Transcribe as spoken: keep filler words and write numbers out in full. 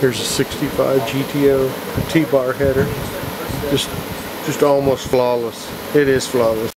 Here's a sixty-five G T O T-Bar header. Just, just almost flawless. It is flawless.